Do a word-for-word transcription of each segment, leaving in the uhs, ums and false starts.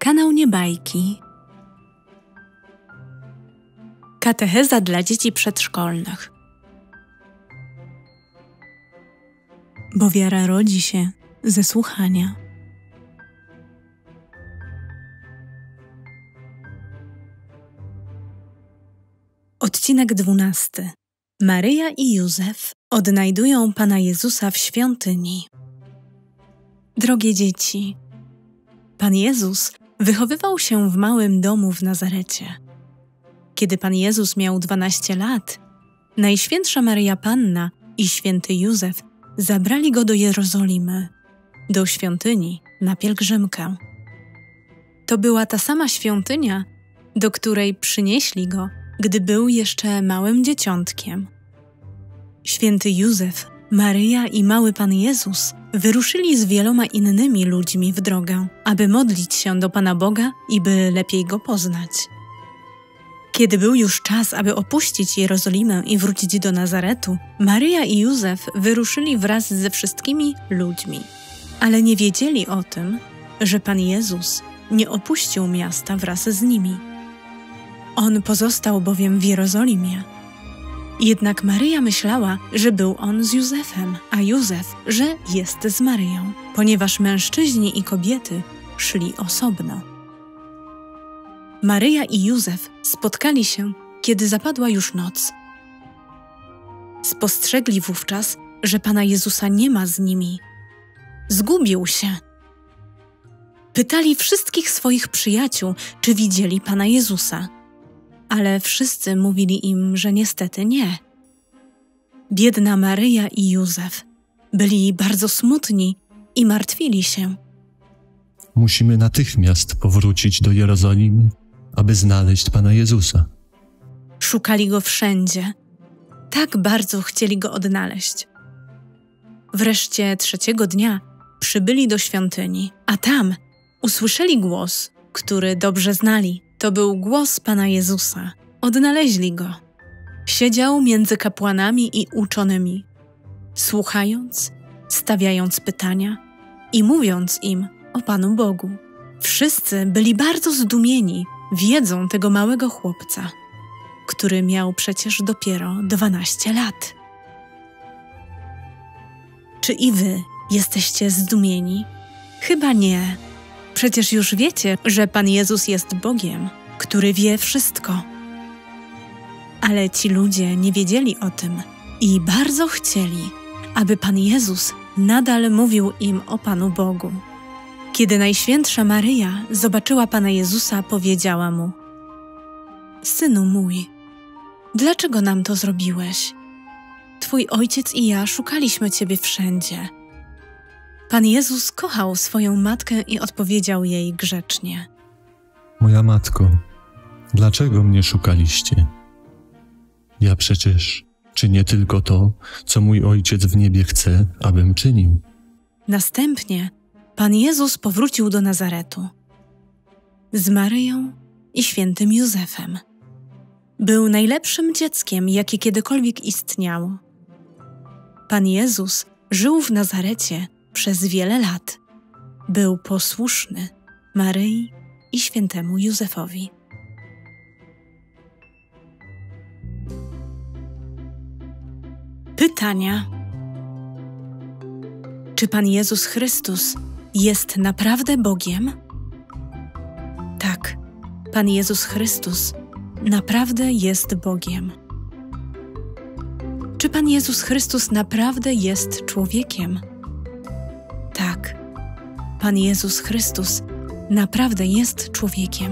Kanał Niebajki. Katecheza dla dzieci przedszkolnych. Bo wiara rodzi się ze słuchania. Odcinek dwunasty. Maryja i Józef odnajdują Pana Jezusa w świątyni. Drogie dzieci, Pan Jezus wychowywał się w małym domu w Nazarecie. Kiedy Pan Jezus miał dwanaście lat, Najświętsza Maryja Panna i święty Józef zabrali Go do Jerozolimy, do świątyni na pielgrzymkę. To była ta sama świątynia, do której przynieśli Go, gdy był jeszcze małym dzieciątkiem. Święty Józef, Maryja i mały Pan Jezus wyruszyli z wieloma innymi ludźmi w drogę, aby modlić się do Pana Boga i by lepiej Go poznać. Kiedy był już czas, aby opuścić Jerozolimę i wrócić do Nazaretu, Maryja i Józef wyruszyli wraz ze wszystkimi ludźmi. Ale nie wiedzieli o tym, że Pan Jezus nie opuścił miasta wraz z nimi. On pozostał bowiem w Jerozolimie. Jednak Maryja myślała, że był on z Józefem, a Józef, że jest z Maryją, ponieważ mężczyźni i kobiety szli osobno. Maryja i Józef spotkali się, kiedy zapadła już noc. Spostrzegli wówczas, że Pana Jezusa nie ma z nimi. Zgubił się. Pytali wszystkich swoich przyjaciół, czy widzieli Pana Jezusa. Ale wszyscy mówili im, że niestety nie. Biedna Maryja i Józef byli bardzo smutni i martwili się. Musimy natychmiast powrócić do Jerozolimy, aby znaleźć Pana Jezusa. Szukali Go wszędzie. Tak bardzo chcieli Go odnaleźć. Wreszcie trzeciego dnia przybyli do świątyni, a tam usłyszeli głos, który dobrze znali. To był głos Pana Jezusa. Odnaleźli Go. Siedział między kapłanami i uczonymi, słuchając, stawiając pytania i mówiąc im o Panu Bogu. Wszyscy byli bardzo zdumieni wiedzą tego małego chłopca, który miał przecież dopiero dwanaście lat. Czy i wy jesteście zdumieni? Chyba nie. Przecież już wiecie, że Pan Jezus jest Bogiem, który wie wszystko. Ale ci ludzie nie wiedzieli o tym i bardzo chcieli, aby Pan Jezus nadal mówił im o Panu Bogu. Kiedy Najświętsza Maryja zobaczyła Pana Jezusa, powiedziała Mu: Synu mój, dlaczego nam to zrobiłeś? Twój ojciec i ja szukaliśmy Ciebie wszędzie. Pan Jezus kochał swoją matkę i odpowiedział jej grzecznie: Moja matko, dlaczego mnie szukaliście? Ja przecież czynię tylko to, co mój Ojciec w niebie chce, abym czynił. Następnie Pan Jezus powrócił do Nazaretu z Maryją i świętym Józefem. Był najlepszym dzieckiem, jakie kiedykolwiek istniało. Pan Jezus żył w Nazarecie przez wiele lat. Był posłuszny Maryi i świętemu Józefowi. Pytania. Czy Pan Jezus Chrystus jest naprawdę Bogiem? Tak, Pan Jezus Chrystus naprawdę jest Bogiem. Czy Pan Jezus Chrystus naprawdę jest człowiekiem? Tak, Pan Jezus Chrystus naprawdę jest człowiekiem.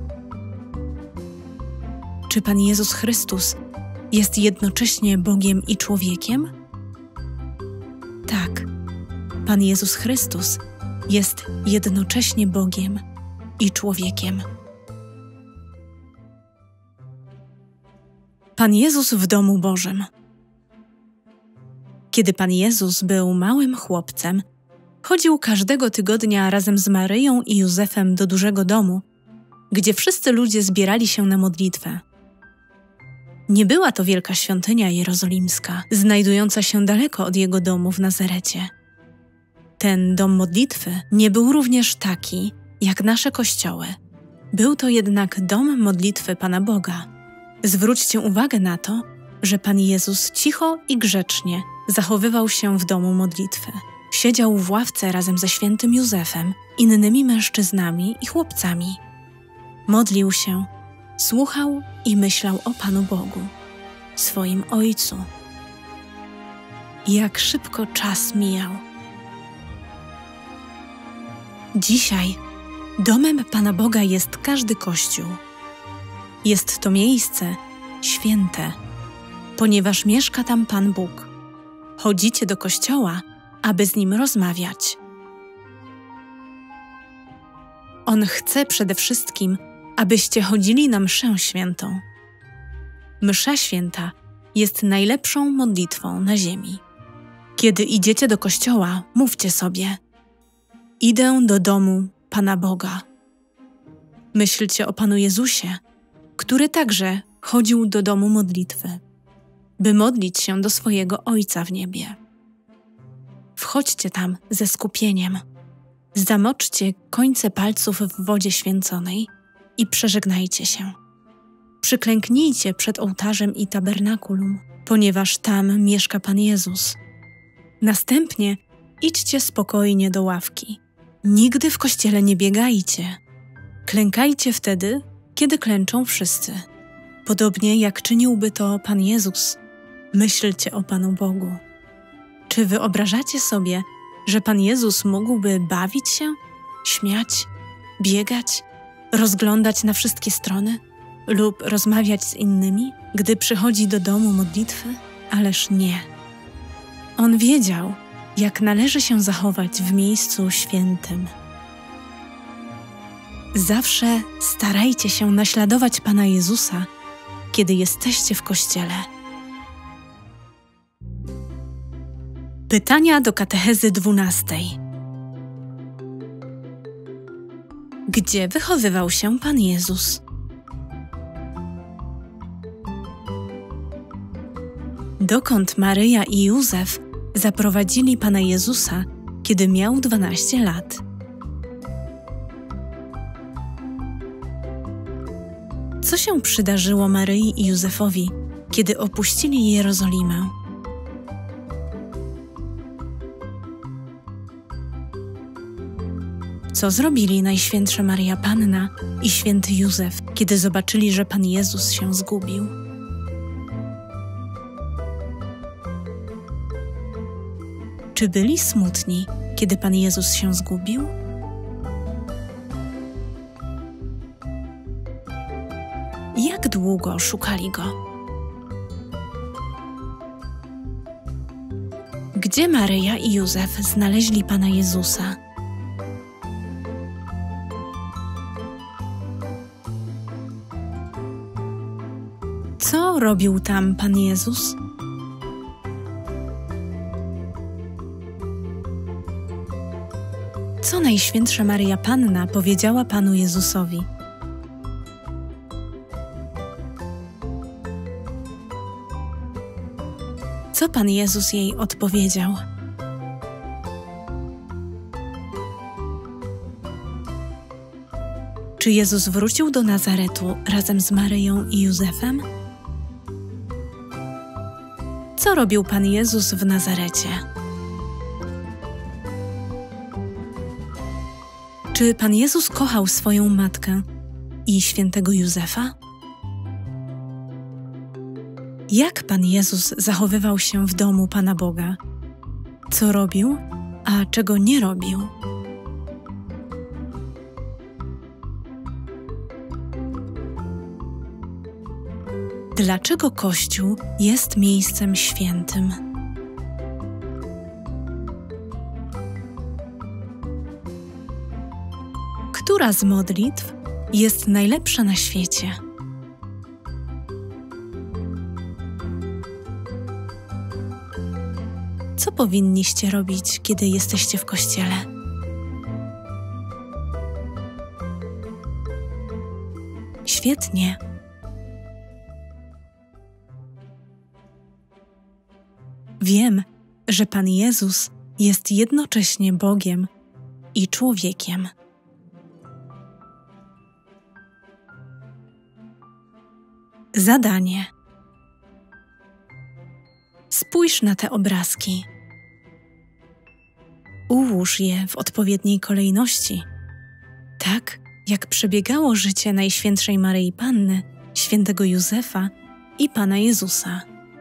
Czy Pan Jezus Chrystus jest jednocześnie Bogiem i człowiekiem? Tak, Pan Jezus Chrystus jest jednocześnie Bogiem i człowiekiem. Pan Jezus w domu Bożym. Kiedy Pan Jezus był małym chłopcem, chodził każdego tygodnia razem z Maryją i Józefem do dużego domu, gdzie wszyscy ludzie zbierali się na modlitwę. Nie była to wielka świątynia jerozolimska, znajdująca się daleko od jego domu w Nazarecie. Ten dom modlitwy nie był również taki, jak nasze kościoły. Był to jednak dom modlitwy Pana Boga. Zwróćcie uwagę na to, że Pan Jezus cicho i grzecznie zachowywał się w domu modlitwy. Siedział w ławce razem ze świętym Józefem, innymi mężczyznami i chłopcami. Modlił się, słuchał i myślał o Panu Bogu, swoim Ojcu. Jak szybko czas mijał. Dzisiaj domem Pana Boga jest każdy kościół. Jest to miejsce święte, ponieważ mieszka tam Pan Bóg. Chodzicie do kościoła, aby z Nim rozmawiać. On chce przede wszystkim, abyście chodzili na mszę świętą. Msza święta jest najlepszą modlitwą na ziemi. Kiedy idziecie do kościoła, mówcie sobie: idę do domu Pana Boga. Myślcie o Panu Jezusie, który także chodził do domu modlitwy, by modlić się do swojego Ojca w niebie. Wchodźcie tam ze skupieniem, zamoczcie końce palców w wodzie święconej i przeżegnajcie się. Przyklęknijcie przed ołtarzem i tabernakulum, ponieważ tam mieszka Pan Jezus. Następnie idźcie spokojnie do ławki. Nigdy w kościele nie biegajcie. Klękajcie wtedy, kiedy klęczą wszyscy. Podobnie jak czyniłby to Pan Jezus. Myślcie o Panu Bogu. Czy wyobrażacie sobie, że Pan Jezus mógłby bawić się, śmiać, biegać, rozglądać na wszystkie strony lub rozmawiać z innymi, gdy przychodzi do domu modlitwy? Ależ nie. On wiedział, jak należy się zachować w miejscu świętym. Zawsze starajcie się naśladować Pana Jezusa, kiedy jesteście w kościele. Pytania do katechezy dwunastej. Gdzie wychowywał się Pan Jezus? Dokąd Maryja i Józef zaprowadzili Pana Jezusa, kiedy miał dwanaście lat? Co się przydarzyło Maryi i Józefowi, kiedy opuścili Jerozolimę? Co zrobili Najświętsza Maryja Panna i Święty Józef, kiedy zobaczyli, że Pan Jezus się zgubił? Czy byli smutni, kiedy Pan Jezus się zgubił? Jak długo szukali Go? Gdzie Maryja i Józef znaleźli Pana Jezusa? Co robił tam Pan Jezus? Co Najświętsza Maryja Panna powiedziała Panu Jezusowi? Co Pan Jezus jej odpowiedział? Czy Jezus wrócił do Nazaretu razem z Maryją i Józefem? Co robił Pan Jezus w Nazarecie? Czy Pan Jezus kochał swoją matkę i świętego Józefa? Jak Pan Jezus zachowywał się w domu Pana Boga? Co robił, a czego nie robił? Dlaczego Kościół jest miejscem świętym? Która z modlitw jest najlepsza na świecie? Co powinniście robić, kiedy jesteście w kościele? Świetnie. Wiem, że Pan Jezus jest jednocześnie Bogiem i człowiekiem. Zadanie. Spójrz na te obrazki. Ułóż je w odpowiedniej kolejności, tak jak przebiegało życie Najświętszej Maryi Panny, świętego Józefa i Pana Jezusa.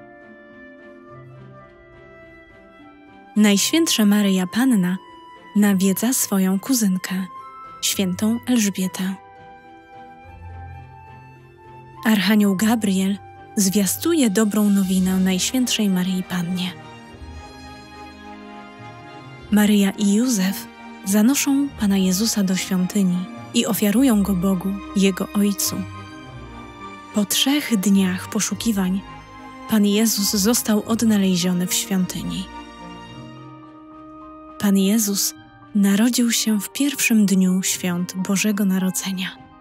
Najświętsza Maryja Panna nawiedza swoją kuzynkę, świętą Elżbietę. Archanioł Gabriel zwiastuje dobrą nowinę Najświętszej Maryi Pannie. Maryja i Józef zanoszą Pana Jezusa do świątyni i ofiarują Go Bogu, Jego Ojcu. Po trzech dniach poszukiwań Pan Jezus został odnaleziony w świątyni. Pan Jezus narodził się w pierwszym dniu świąt Bożego Narodzenia.